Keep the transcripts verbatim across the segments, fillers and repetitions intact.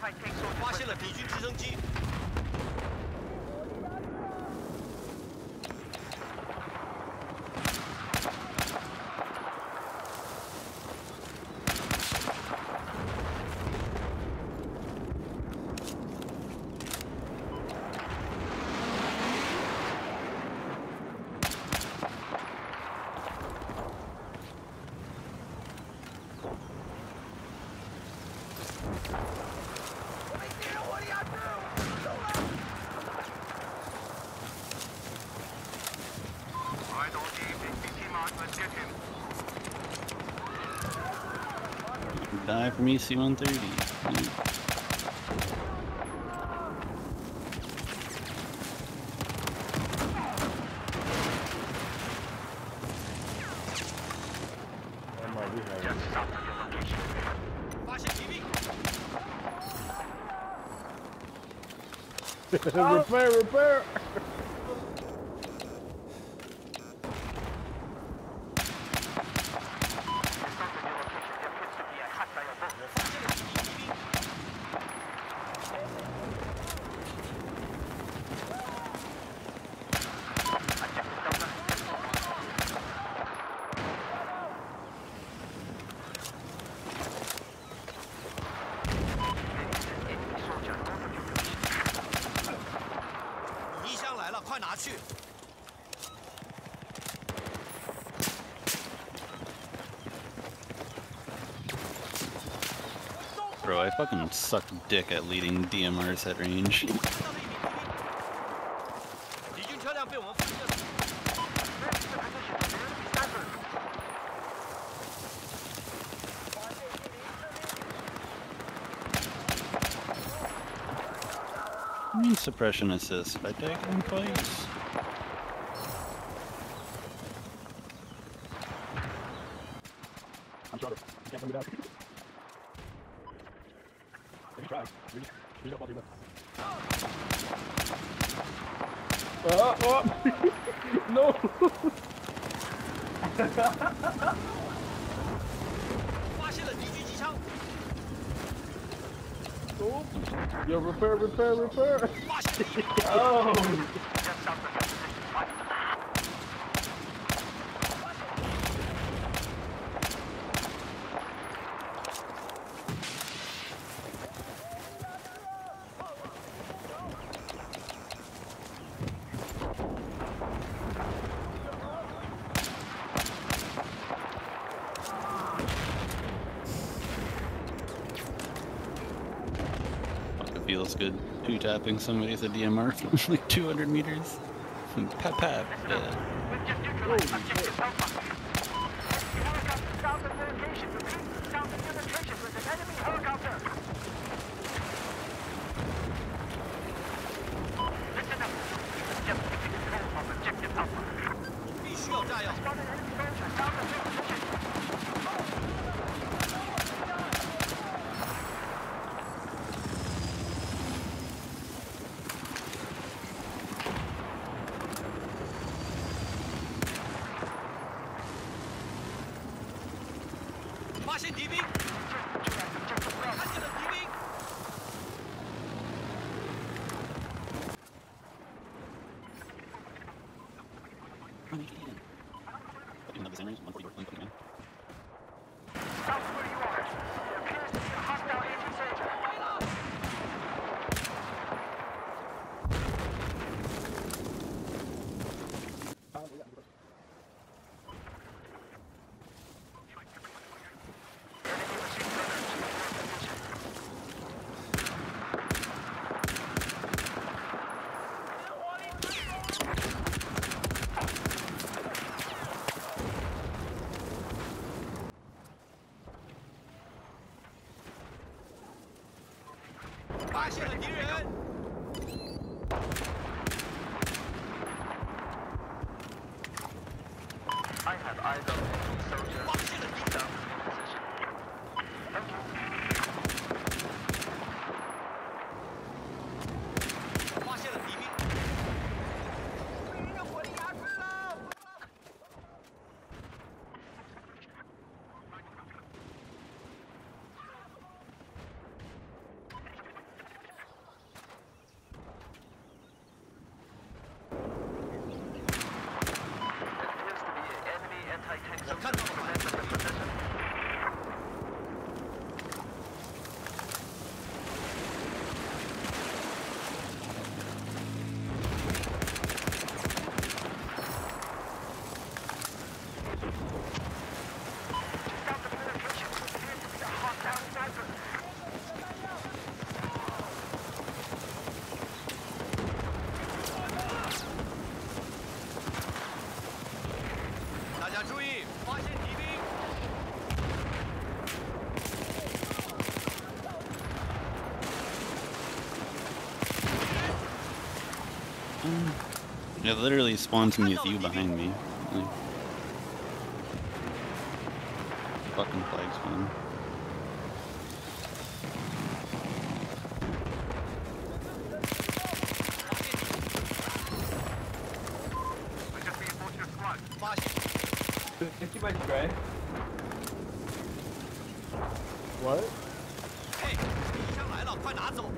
发现了敌军直升机。 Die from E C one thirty. Repair, repair! Bro, I fucking suck dick at leading D M Rs at range. I mean suppression assist, I take him twice. I'm shorter. I can't come it out. Let me try. Reach, reach up all the way. Oh, oh. No! Oh. Yo, repair, repair, repair! Oh! Feels good two tapping somebody with a D M R from like two hundred meters. Pap pap. Yeah. I have eyes on enemy soldiers. Down in position. Thank you. Um, it literally spawns me with you behind me. Like, fucking flag spawn. We just reinforced your squad. 发现 Fifty by spray. What? 嘿，敌枪来了，快拿走！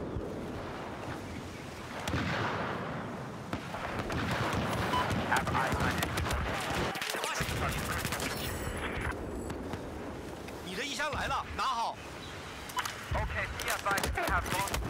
Have eyes on it. 发现你的衣箱来了，拿好。 Okay, be advised we have lost